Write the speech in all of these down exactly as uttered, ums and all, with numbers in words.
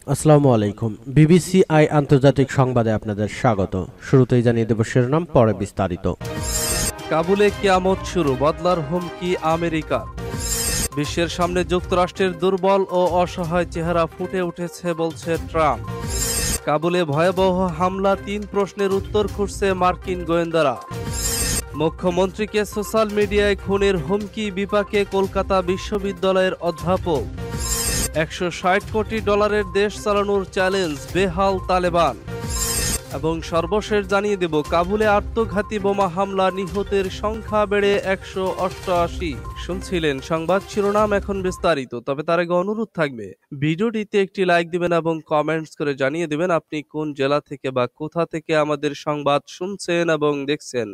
আসসালামু আলাইকুম। BBC I আন্তর্জাতিক সংবাদে আপনাদের স্বাগত। শুরুতেই জানিয়ে দেব শিরোনাম, পরে বিস্তারিত। কাবুলে কিয়ামত শুরু, বদলার হুমকি আমেরিকার। বিশ্বের সামনে যুক্তরাষ্ট্রের দুর্বল ও অসহায় চেহারা ফুটে উঠেছে বলছে ট্রাম্প। কাবুলে ভয়াবহ হামলা, তিন প্রশ্নের উত্তর খুঁজছে মার্কিন গোয়েন্দারা। মুখ্যমন্ত্রীকে সোশ্যাল মিডিয়ায় খুনের হুমকি, বিপাকে কলকাতা বিশ্ববিদ্যালয়ের অধ্যাপক। একশো ষাট কোটি ডলারের দেশ চালানোর চ্যালেঞ্জ, বেহাল তালেবান। এবং সর্বশেষ জানিয়ে দেব, কাবুলে আত্মঘাতী বোমা হামলা, নিহতের সংখ্যা বেড়ে একশো অষ্টআশি। শুনছিলেন সংবাদ শিরোনাম, এখন বিস্তারিত। তবে তার আগে অনুরোধ থাকবে, ভিডিওটিতে একটি লাইক দিবেন এবং কমেন্টস করে জানিয়ে দিবেন আপনি কোন জেলা থেকে বা কোথা থেকে আমাদের সংবাদ শুনছেন এবং দেখছেন।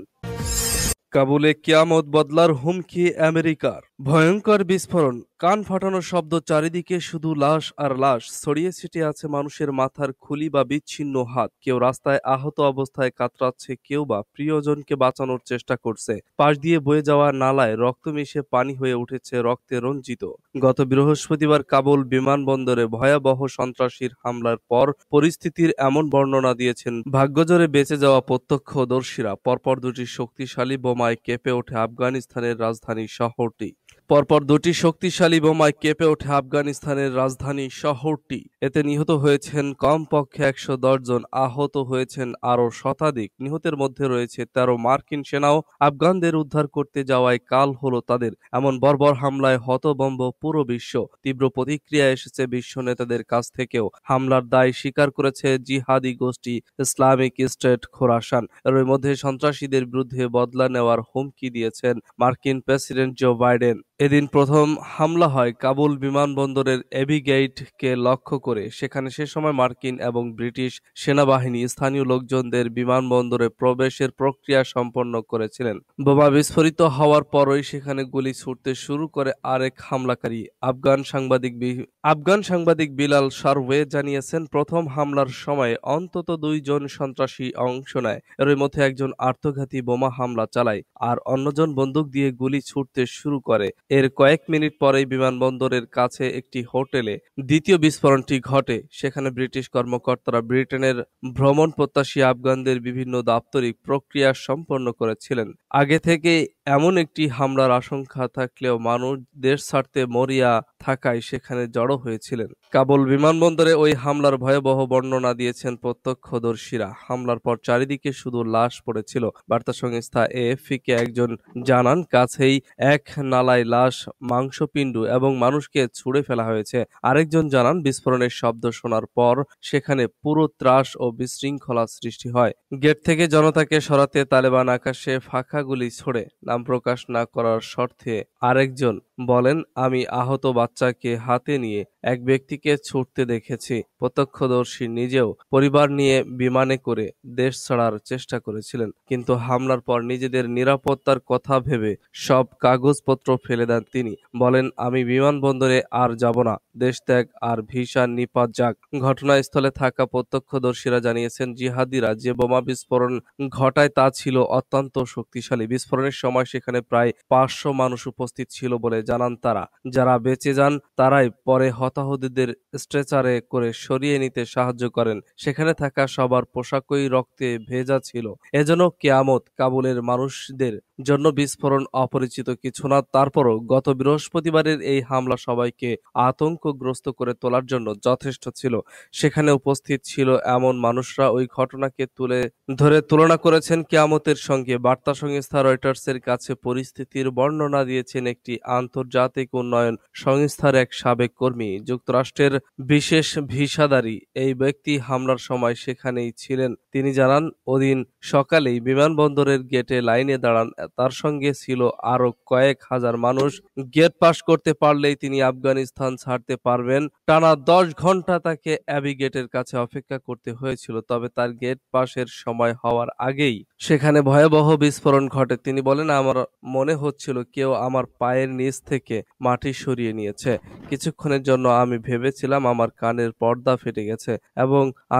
কাবুলে কিয়ামত, বদলার হুমকি আমেরিকার। ভয়ঙ্কর বিস্ফোরণ, কান ফাটানো শব্দ, চারিদিকে শুধু লাশ আর লাশ। ছড়িয়ে ছিটিয়ে আছে মানুষের মাথার খুলি বা বিচ্ছিন্ন হাত। কেউ রাস্তায় আহত অবস্থায় কাতরাচ্ছে, কেউ বা প্রিয়জনকে বাঁচানোর চেষ্টা করছে। পাশ দিয়ে বয়ে যাওয়া নালায় রক্ত মিশে পানি হয়ে উঠেছে, রক্তে রঞ্জিত। গত বৃহস্পতিবার কাবুল বিমানবন্দরে ভয়াবহ সন্ত্রাসীর হামলার পর পরিস্থিতির এমন বর্ণনা দিয়েছেন ভাগ্যজোরে বেঁচে যাওয়া প্রত্যক্ষদর্শীরা। পরপর দুটি শক্তিশালী বোমায় কেঁপে ওঠে আফগানিস্তানের রাজধানী শহরটি। পরপর দুটি শক্তিশালী বোমায় কেঁপে ওঠে আফগানিস্তানের রাজধানী শহরটি। এতে নিহত হয়েছেন কমপক্ষে একশো দশ জন, আহত হয়েছেন আরও শতাধিক। নিহতের মধ্যে রয়েছে তেরো মার্কিন সেনাও। আফগানদের উদ্ধার করতে যাওয়ায় কাল হলো তাদের। এমন বর্বর হামলায় হতভম্ব পুরো বিশ্ব। তীব্র প্রতিক্রিয়া এসেছে বিশ্ব নেতাদের কাছ থেকেও। হামলার দায় স্বীকার করেছে জিহাদি গোষ্ঠী ইসলামিক স্টেট খোরাসান। এর মধ্যে সন্ত্রাসীদের বিরুদ্ধে বদলা নেওয়ার হুমকি দিয়েছেন মার্কিন প্রেসিডেন্ট জো বাইডেন। এদিন প্রথম হামলা হয় কাবুল বিমানবন্দরের এভিগেইটকে লক্ষ্য করে। সেখানে সে সময় মার্কিন এবং ব্রিটিশ সেনাবাহিনী স্থানীয় লোকজনদের বিমানবন্দরে প্রবেশের প্রক্রিয়া সম্পন্ন করেছিলেন। বোমা বিস্ফোরিত হওয়ার পরই সেখানে গুলি ছুটতে শুরু করে আরেক হামলাকারী। আফগান সাংবাদিক আফগান সাংবাদিক বিলাল সারওয়ে জানিয়েছেন, প্রথম হামলার সময় অন্তত দুইজন সন্ত্রাসী অংশ নেয়। এর মধ্যে একজন আত্মঘাতী বোমা হামলা চালায় আর অন্যজন বন্দুক দিয়ে গুলি ছুটতে শুরু করে। এর কয়েক মিনিট পরেই বিমানবন্দরের কাছে একটি হোটেলে দ্বিতীয় বিস্ফোরণটি ঘটে। সেখানে ব্রিটিশ কর্মকর্তারা ব্রিটেনের ভ্রমণ প্রত্যাশী আফগানদের বিভিন্ন দাপ্তরিক প্রক্রিয়া সম্পন্ন করেছিলেন। আগে থেকে এমন একটি হামলার আশঙ্কা থাকলেও মানুষ দেশ ছাড়তে মরিয়া থাকায় সেখানে জড়ো হয়েছিলেন। কাবুল বিমানবন্দরে ওই হামলার ভয়াবহ বর্ণনা দিয়েছেন প্রত্যক্ষদর্শীরা। হামলার পর চারিদিকে শুধু লাশ পড়েছিল। বার্তা সংস্থা এএফপিকে একজন জানান, কাছেই এক নালায় লাশ, মাংসপিণ্ড এবং মানুষকে ছুঁড়ে ফেলা হয়েছে। আরেকজন জানান, বিস্ফোরণের শব্দ শোনার পর সেখানে পুরো ত্রাস ও বিশৃঙ্খলা সৃষ্টি হয়। গেট থেকে জনতাকে সরাতে তালেবান আকাশে ফাঁকা গুলি ছোড়ে। নাম প্রকাশ না করার শর্তে আরেকজন বলেন, আমি আহত বাচ্চাকে হাতে নিয়ে এক ব্যক্তিকে ছুটতে দেখেছি। প্রত্যক্ষদর্শী নিজেও পরিবার নিয়ে বিমানে করে দেশ ছাড়ার চেষ্টা করেছিলেন, কিন্তু হামলার পর নিজেদের নিরাপত্তার কথা ভেবে সব কাগজপত্র ফেলে দেন তিনি। বলেন, আমি বিমানবন্দরে আর যাব না, দেশ ত্যাগ আর ভিসা নিপাত যাক। ঘটনাস্থলে থাকা প্রত্যক্ষদর্শীরা জানিয়েছেন, জিহাদিরা যে বোমা বিস্ফোরণ ঘটায় তা ছিল অত্যন্ত শক্তিশালী। বিস্ফোরণের সময় সেখানে প্রায় পাঁচশো মানুষ উপস্থিত ছিল বলে জানান তারা। যারা বেঁচে যান তারাই পরে হতাহতদের স্ট্রেচারে করে সরিয়ে নিতে সাহায্য করেন। সেখানে থাকা সবার পোশাকই রক্তে ভেজা ছিল। এজন্য কিয়ামত কাবুলের মানুষদের জন্য বিস্ফোরণ অপরিচিত কিছু না। তারপরও গত বৃহস্পতিবারের এই হামলা সবাইকে আতঙ্কগ্রস্ত করে তোলার জন্য যথেষ্ট ছিল। সেখানে উপস্থিত ছিল এমন মানুষরা ওই ঘটনাকে তুলে ধরে তুলনা করেছেন কিয়ামতের সঙ্গে। বার্তা সংস্থা রয়টার্সের কাছে পরিস্থিতির বর্ণনা দিয়েছেন একটি আন্তর্জাতিক উন্নয়ন সংস্থার এক সাবেক কর্মী। যুক্তরাষ্ট্রের বিশেষ ভিসাধারী এই ব্যক্তি হামলার সময় সেখানেই ছিলেন। তিনি জানান, ওদিন সকালেই বিমানবন্দরের গেটে লাইনে দাঁড়ান। তার সঙ্গে ছিল আরো কয়েক হাজার মানুষ। গেট পাস করতে পারলেই তিনি আফগানিস্তান ছাড়তে পারবেন। টানা দশ ঘন্টা তাকে অ্যাবি গেটের কাছে অপেক্ষা করতে হয়েছিল। তবে তার গেট পাসের সময় হওয়ার আগেই সেখানে ভয়াবহ বিস্ফোরণ ঘটে। তিনি বলেন, আমার মনে হচ্ছিল কেউ আমার পায়ের নিচ থেকে মাটি সরিয়ে নিয়েছে। কিছুক্ষণের জন্য আমি ভেবেছিলাম আমার কানের পর্দা ফেটে গেছে এবং আমি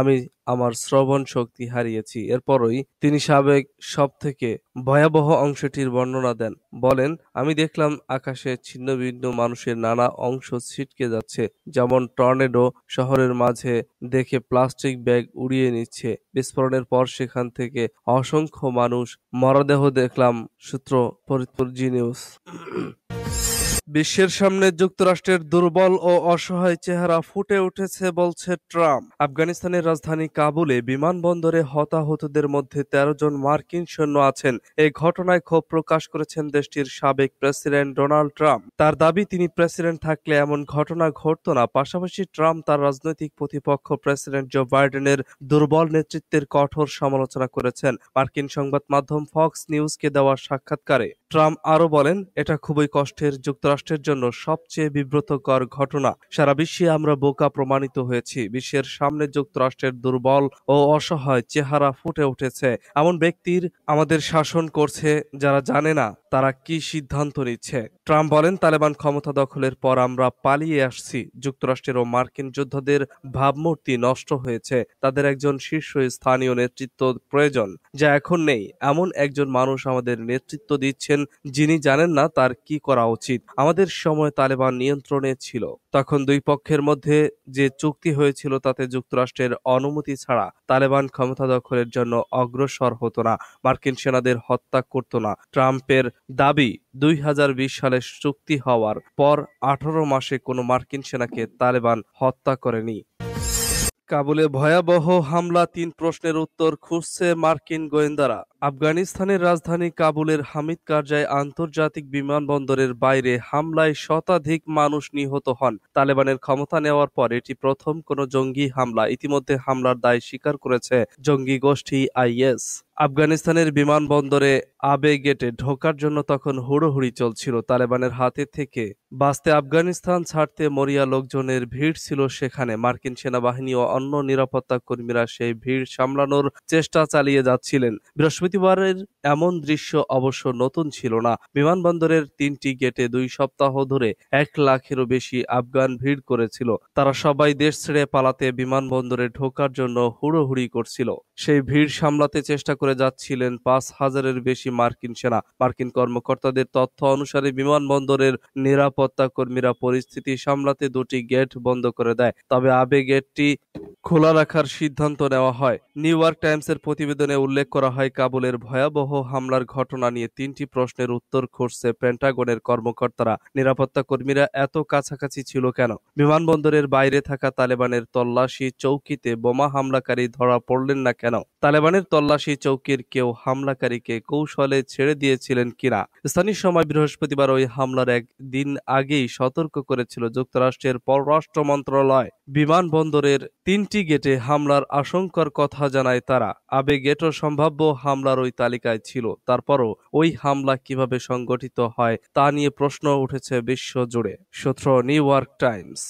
আমার শ্রবণ শক্তি হারিয়েছি। এরপরই তিনি সাবেক সবথেকে ভয়াবহ অংশটির বর্ণনা দেন। বলেন, আমি দেখলাম আকাশে ছিন্নভিন্ন মানুষের নানা অংশ ছিটকে যাচ্ছে, যেমন টর্নেডো শহরের মাঝে দেখে প্লাস্টিক ব্যাগ উড়িয়ে নিচ্ছে। বিস্ফোরণের পর সেখান থেকে অসংখ্য মানুষ মরদেহ দেখলাম। সূত্র ফরিদপুর জি নিউজ। বিশ্বের সামনে যুক্তরাষ্ট্রের দুর্বল ও অসহায় চেহারা ফুটে উঠেছে বলছে ট্রাম্প। আফগানিস্তানের রাজধানী কাবুলে বিমানবন্দরে হতাহতদের মধ্যে তেরো জন মার্কিন সৈন্য আছেন। এই ঘটনায় ক্ষোভ প্রকাশ করেছেন দেশটির সাবেক প্রেসিডেন্ট ডোনাল্ড ট্রাম্প। তার দাবি, তিনি প্রেসিডেন্ট থাকলে এমন ঘটনা ঘটত না। পাশাপাশি ট্রাম্প তার রাজনৈতিক প্রতিপক্ষ প্রেসিডেন্ট জো বাইডেনের দুর্বল নেতৃত্বের কঠোর সমালোচনা করেছেন। মার্কিন সংবাদ মাধ্যম ফক্স নিউজকে দেওয়া সাক্ষাৎকারে ট্রাম্প আরও বলেন, এটা খুবই কষ্টের। যুক্তরাষ্ট্রের জন্য সবচেয়ে বিব্রতকর ঘটনা। সারা বিশ্বে আমরা বোকা প্রমাণিত হয়েছি। বিশ্বের সামনে যুক্তরাষ্ট্রের দুর্বল ও অসহায় চেহারা ফুটে উঠেছে। এমন ব্যক্তির আমাদের শাসন করছে যারা জানে না তারা কি সিদ্ধান্ত নিচ্ছে। ট্রাম্প বলেন, তালেবান ক্ষমতা দখলের পর আমরা পালিয়ে আসছি। যুক্তরাষ্ট্রের ও মার্কিন যোদ্ধাদের ভাবমূর্তি নষ্ট হয়েছে। তাদের একজন শীর্ষস্থানীয় নেতৃত্ব প্রয়োজন, যা এখন নেই। এমন একজন মানুষ আমাদের নেতৃত্ব দিচ্ছেন যিনি জানেন না তার কি করা উচিত। আমাদের সময় তালেবান নিয়ন্ত্রণে ছিল। তখন দুই পক্ষের মধ্যে যে চুক্তি হয়েছিল তাতে যুক্তরাষ্ট্রের অনুমতি ছাড়া তালেবান ক্ষমতা দখলের জন্য অগ্রসর হতো না, মার্কিন সেনাদের হত্যা করত না। ট্রাম্পের দাবি, দুই হাজার বিশ সালে চুক্তি হওয়ার পর আঠারো মাসে কোনো মার্কিন সেনাকে তালেবান হত্যা করেনি। কাবুলে ভয়াবহ হামলা, তিন প্রশ্নের উত্তর খুঁজছে মার্কিন গোয়েন্দারা। আফগানিস্তানের রাজধানী কাবুলের হামিদ কারজাই আন্তর্জাতিক বিমানবন্দরের বাইরে হামলায় শতাধিক মানুষ নিহত হন। তালেবানের ক্ষমতা নেওয়ার পর এটি প্রথম কোনো জঙ্গি হামলা। ইতিমধ্যে হামলার দায় স্বীকার করেছে জঙ্গি গোষ্ঠী আইএস। আফগানিস্তানের বিমানবন্দরে আবে গেটে ঢোকার জন্য তখন হুড়োহুড়ি চলছিল। তালেবানের হাতে থেকে বাঁচতে আফগানিস্তান ছাড়তে মরিয়া লোকজনের ভিড় ছিল সেখানে। মার্কিন সেনাবাহিনী ও অন্য নিরাপত্তা কর্মীরা সেই ভিড় সামলানোর চেষ্টা চালিয়ে যাচ্ছিলেন। বৃহস্পতিবারের এমন দৃশ্য অবশ্য নতুন ছিল না। বিমানবন্দরের তিনটি গেটে দুই সপ্তাহ ধরে এক লাখেরও বেশি আফগান ভিড় করেছিল। তারা সবাই দেশ ছেড়ে পালাতে বিমানবন্দরে ঢোকার জন্য হুড়োহুড়ি করছিল। সেই ভিড় সামলাতে চেষ্টা করে যাচ্ছিলেন পাঁচ হাজারের বেশি মার্কিন সেনা। মার্কিন কর্মকর্তাদের তথ্য অনুসারে বিমানবন্দরের নিরাপত্তা কর্মীরা পরিস্থিতি সামলাতে দুটি গেট বন্ধ করে দেয়। তবে আবে গেটটি খোলা রাখার সিদ্ধান্ত নেওয়া হয়। নিউ ইয়র্ক টাইমসের প্রতিবেদনে উল্লেখ করা হয়, কাবুলের ভয়াবহ হামলার ঘটনা নিয়ে তিনটি প্রশ্নের উত্তর খুঁজছে পেন্টাগনের কর্মকর্তারা। নিরাপত্তা কর্মীরা এত কাছাকাছি ছিল কেন? বিমানবন্দরের বাইরে থাকা তালেবানের তল্লাশি চৌকিতে বোমা হামলাকারী ধরা পড়লেন না কেন? তালেবানের তল্লাশি চৌকির কেউ হামলাকারীকে কৌশলে ছেড়ে দিয়েছিলেন কিনা? স্থানীয় সময় বৃহস্পতিবার ওই হামলার এক দিন আগেই সতর্ক করেছিল যুক্তরাষ্ট্রের পররাষ্ট্র মন্ত্রণালয়। বিমানবন্দরের তিনটি গেটে হামলার আশঙ্কার কথা জানায় তারা। আবে গেটও সম্ভাব্য হামলার ওই তালিকায় ছিল। তারপরও ওই হামলা কিভাবে সংগঠিত হয় তা নিয়ে প্রশ্ন উঠেছে বিশ্বজুড়ে। সূত্র নিউ ইয়র্ক টাইমস।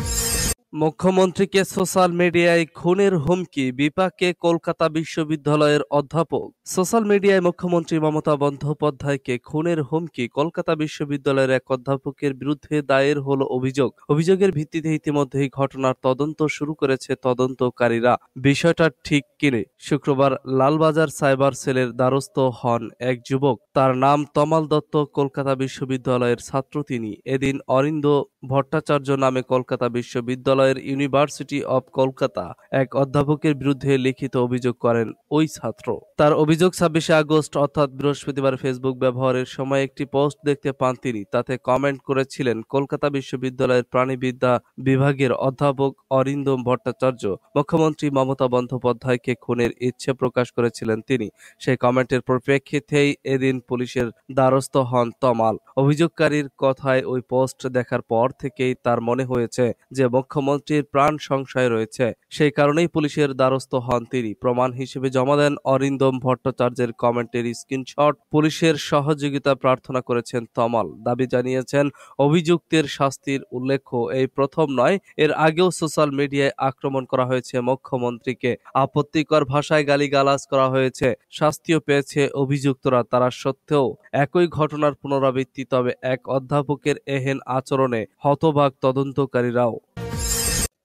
মুখ্যমন্ত্রীকে সোশ্যাল মিডিয়ায় খুনের হুমকি, বিপাকে কলকাতা বিশ্ববিদ্যালয়ের অধ্যাপক। সোশ্যাল মিডিয়ায় মুখ্যমন্ত্রী মমতা বন্দ্যোপাধ্যায়কে খুনের হুমকি কলকাতা বিশ্ববিদ্যালয়ের এক অধ্যাপকের বিরুদ্ধে দায়ের হলো অভিযোগ। অভিযোগের ভিত্তিতে ইতিমধ্যেই ঘটনার তদন্ত শুরু করেছে তদন্তকারীরা। বিষয়টা ঠিক কিনে শুক্রবার লালবাজার সাইবার সেলের দ্বারস্থ হন এক যুবক। তার নাম তমাল দত্ত। কলকাতা বিশ্ববিদ্যালয়ের ছাত্র তিনি। এদিন অরিন্দ ভট্টাচার্য নামে কলকাতা বিশ্ববিদ্যালয় ইউনিভার্সিটি অব কলকাতা এক অধ্যাপকের বিরুদ্ধে লিখিত অভিযোগ করেন ওই ছাত্র। তার অভিযোগ, ছাব্বিশে আগস্ট অর্থাৎ বৃহস্পতিবার ফেসবুক ব্যবহারের সময় একটি পোস্ট দেখতে পান তিনি। তাতে কমেন্ট করেছিলেন কলকাতা বিশ্ববিদ্যালয়ের প্রাণিবিদ্যা বিভাগের অধ্যাপক অরিন্দম ভট্টাচার্য। মুখ্যমন্ত্রী মমতা বন্দ্যোপাধ্যায়কে খুনের ইচ্ছে প্রকাশ করেছিলেন তিনি। সেই কমেন্টের পরিপ্রেক্ষিতেই এদিন পুলিশের দ্বারস্থ হন তমাল। অভিযোগকারীর কথায় ওই পোস্ট দেখার পর থেকেই তার মনে হয়েছে যে মুখ্যমন্ত্রী মন্ত্রীর প্রাণ সংশয় রয়েছে। সেই কারণেই পুলিশের দ্বারস্থ হন তিনি। প্রমাণ হিসেবে জমা দেন অরিন্দম ভট্টাচার্যের কমেন্টের স্ক্রিনশট। পুলিশের সহযোগিতা প্রার্থনা করেছেন তমাল। দাবি জানিয়েছেন, অভিযুক্তের শাস্তির উল্লেখ্য এই প্রথম নয়, এর আগেও সোশ্যাল মিডিয়ায় আক্রমণ করা হয়েছে মুখ্যমন্ত্রীকে। আপত্তিকর ভাষায় গালিগালাজ করা হয়েছে। শাস্তিও পেয়েছে অভিযুক্তরা। তারা সত্ত্বেও একই ঘটনার পুনরাবৃত্তি। তবে এক অধ্যাপকের এহেন আচরণে হতবাক তদন্তকারীরাও।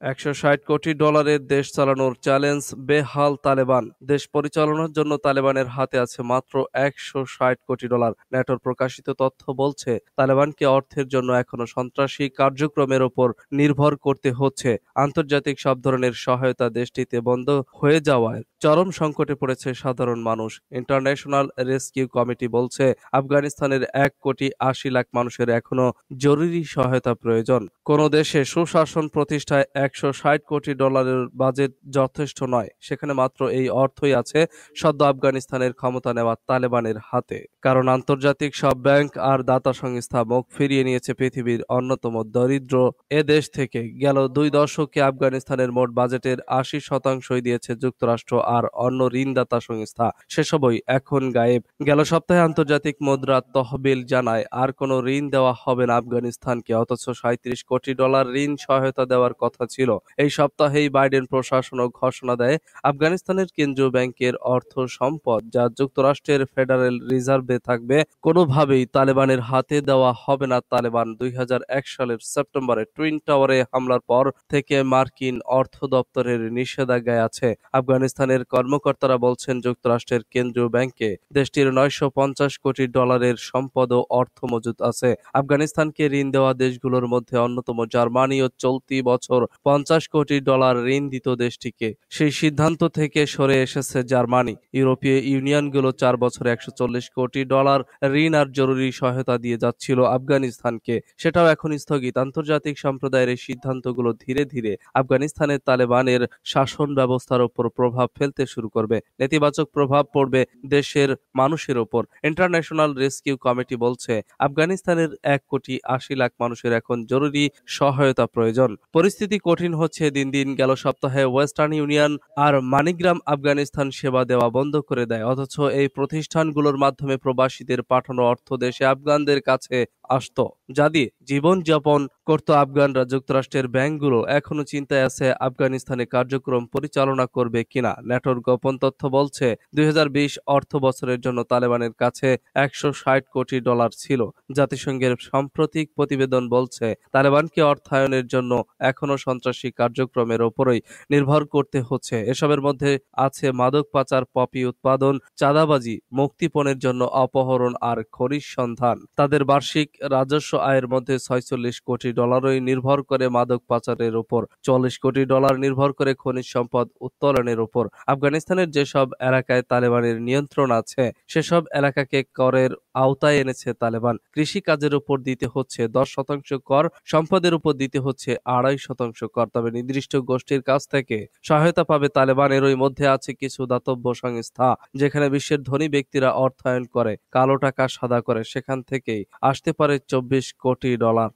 একশো ষাট কোটি ডলারের দেশ চালানোর চ্যালেঞ্জ বেহাল তালেবান। দেশ পরিচালনার জন্য তালেবানের হাতে আছে মাত্র একশো ষাট কোটি ডলার। ন্যাটোর প্রকাশিত তথ্য বলছে, তালেবানকে অর্থের জন্য এখনো সন্ত্রাসী কার্যক্রমের ওপর নির্ভর করতে হচ্ছে। আন্তর্জাতিক সব ধরনের সহায়তা দেশটিতে বন্ধ হয়ে যাওয়ায় চরম সংকটে পড়েছে সাধারণ মানুষ। ইন্টারন্যাশনাল রেস্কিউ কমিটি বলছে, আফগানিস্তানের এক কোটি আশি লাখ মানুষের এখনো জরুরি সহায়তা প্রয়োজন। কোনো দেশে সুশাসন প্রতিষ্ঠায় একশো ষাট কোটি ডলারের বাজেট যথেষ্ট নয়। সেখানে মাত্র এই অর্থই আছে সদ্য আফগানিস্তানের ক্ষমতা নেওয়া তালেবানের হাতে। কারণ আন্তর্জাতিক সব ব্যাংক আর দাতা সংস্থা মুখ ফিরিয়ে নিয়েছে পৃথিবীর অন্যতম দরিদ্র এ দেশ থেকে। গেল দুই দশকে আফগানিস্তানের মোট বাজেটের আশি শতাংশই দিয়েছে যুক্তরাষ্ট্র আর অন্য ঋণদাতা সংস্থা। সেসবই এখন গায়েব। গেল সপ্তাহে আন্তর্জাতিক মুদ্রা তহবিল জানায়, আর কোনো ঋণ দেওয়া হবে না আফগানিস্তানকে। অথচ সাঁইত্রিশ কোটি ডলার ঋণ সহায়তা দেওয়ার কথা ছিল। এই সপ্তাহেই বাইডেন প্রশাসনও ঘোষণা দেয়, আফগানিস্তানের কেন্দ্রীয় ব্যাংকের অর্থ সম্পদ, যা যুক্তরাষ্ট্রের ফেডারেল রিজার্ভে থাকবে, কোনোভাবেই তালেবানের হাতে দেওয়া হবে না। তালেবান দুই হাজার এক সালের সেপ্টেম্বরে টুইন টাওয়ারে হামলার পর থেকে মার্কিন অর্থ দপ্তরের নিষেধাজ্ঞায় আছে। আফগানিস্তানের কর্মকর্তারা বলছেন, যুক্তরাষ্ট্রের কেন্দ্রীয় ব্যাংকে দেশটির নয়শো পঞ্চাশ কোটি ডলারের সম্পদ ও অর্থ মজুদ আছে। আফগানিস্তানকে ঋণ দেওয়া দেশগুলোর মধ্যে অন্যতম জার্মানিও চলতি বছর পঞ্চাশ কোটি ডলার ঋণ দিত দেশটিকে। সেই সিদ্ধান্ত থেকে সরে এসেছে জার্মানি। ইউরোপীয় ইউনিয়নগুলো চার বছরে একশো চল্লিশ কোটি ডলার ঋণ আর জরুরি সহায়তা দিয়ে যাচ্ছিল আফগানিস্তানকে, সেটাও এখন স্থগিত। আন্তর্জাতিক সম্প্রদায়ের এই সিদ্ধান্তগুলো ধীরে ধীরে আফগানিস্তানের তালেবানের শাসন ব্যবস্থার উপর প্রভাব ফেলতে শুরু করবে। নেতিবাচক প্রভাব পড়বে দেশের মানুষের ওপর। ইন্টারন্যাশনাল রেস্কিউ কমিটি বলছে, আফগানিস্তানের এক কোটি আশি লাখ মানুষের এখন জরুরি সহায়তা প্রয়োজন। পরিস্থিতি কঠিন হচ্ছে দিন দিন। গেল সপ্তাহে ওয়েস্টার্ন ইউনিয়ন আর মানিগ্রাম আফগানিস্তান সেবা দেওয়া বন্ধ করে দেয়। অথচ এই প্রতিষ্ঠানগুলোর মাধ্যমে প্রবাসীদের পাঠানো অর্থ দেশে আফগানদের কাছে আসত, যা দিয়ে জীবনযাপন করত আফগানরা। যুক্তরাষ্ট্রের ব্যাংকগুলো এখনো চিন্তায় আছে আফগানিস্তানে কার্যক্রম পরিচালনা করবে কিনা। ন্যাটোর গোপন তথ্য বলছে, দুই হাজার বিশ অর্থ বছরের জন্য তালেবানের কাছে একশো ষাট কোটি ডলার ছিল। জাতিসংঘের সাম্প্রতিক প্রতিবেদন বলছে, তালেবানকে অর্থায়নের জন্য এখনো সন্ত্রাসী কার্যক্রমের ওপরই নির্ভর করতে হচ্ছে। এসবের মধ্যে আছে মাদক পাচার, পপি উৎপাদন, চাঁদাবাজি, মুক্তিপণের জন্য অপহরণ আর খনিজ সন্ধান। তাদের বার্ষিক রাজস্ব আয়ের মধ্যে ছয়চল্লিশ কোটি ডলারই নির্ভর করে মাদক পাচারের উপর, চল্লিশ কোটি ডলার নির্ভর করে খনিজ সম্পদ উত্তোলনের উপর। আফগানিস্তানের যেসব এলাকায় তালেবানের নিয়ন্ত্রণ আছে, সেসব এলাকাকে করের আওতায় এনেছে তালেবান। কৃষি কাজের উপর দিতে হচ্ছে দশ শতাংশ কর, সম্পদের উপর দিতে হচ্ছে আড়াই শতাংশ কর। তবে নির্দিষ্ট গোষ্ঠীর কাছ থেকে সহায়তা পাবে তালেবান। এরই মধ্যে আছে কিছু দাতব্য সংস্থা, যেখানে বিশ্বের ধনী ব্যক্তিরা অর্থায়ন করে, কালো টাকা সাদা করে। সেখান থেকেই আসতে পারে চব্বিশ কোটি ডলার।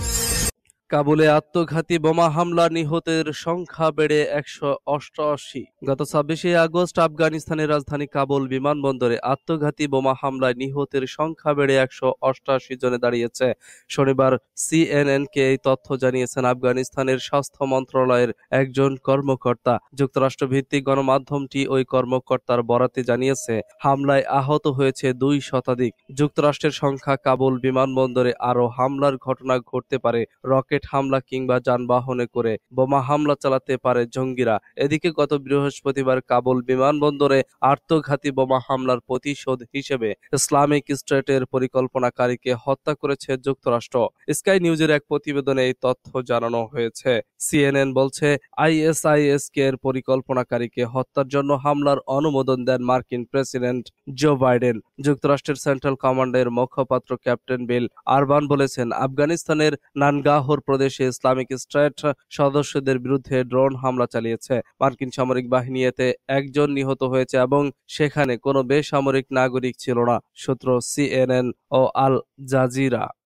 কাবুলে আত্মঘাতী বোমা হামলা, নিহতের সংখ্যা বেড়ে একশো অষ্টআশি। গত ছাব্বিশে আগস্ট আফগানিস্তানের রাজধানী কাবুল বিমানবন্দরে আত্মঘাতী বোমা হামলায় নিহতের সংখ্যা বেড়ে একশো অষ্টআশি জনে দাঁড়িয়েছে। শনিবার সিএনএনকে এই তথ্য জানিয়েছেন আফগানিস্তানের স্বাস্থ্য মন্ত্রণালয়ের একজন কর্মকর্তা। যুক্তরাষ্ট্রভিত্তিক গণমাধ্যমটি ওই কর্মকর্তার বরাতে জানিয়েছে, হামলায় আহত হয়েছে দুই শতাধিক। যুক্তরাষ্ট্রের সংখ্যা, কাবুল বিমানবন্দরে আরও হামলার ঘটনা ঘটতে পারে। রকেট হামলা কিংবা যানবাহনে করে বোমা হামলা চালাতে পারে জঙ্গিরা। এদিকে গত বৃহস্পতিবার কাবুল বিমানবন্দরে আত্মঘাতী বোমা হামলার প্রতিশোধ হিসেবে ইসলামিক স্টেটের পরিকল্পনাকারীকে হত্যা করেছে যুক্তরাষ্ট্র। স্কাই নিউজের এক প্রতিবেদনে এই তথ্য জানানো হয়েছে। সিএনএন বলছে, আইএসআইএস কে এর পরিকল্পনাকারীকে হত্যার জন্য হামলার অনুমোদন দেন মার্কিন প্রেসিডেন্ট জো বাইডেন। যুক্তরাষ্ট্রের সেন্ট্রাল কমান্ডের মুখপাত্র ক্যাপ্টেন বিল আরবান বলেছেন, আফগানিস্তানের নানগাহর প্রদেশে ইসলামিক স্টেট সদস্যদের বিরুদ্ধে ড্রোন হামলা চালিয়েছে মার্কিন সামরিক বাহিনী। এতে একজন নিহত হয়েছে এবং সেখানে কোনো বেসামরিক নাগরিক ছিল না। সূত্র সিএনএন ও আল জাজিরা।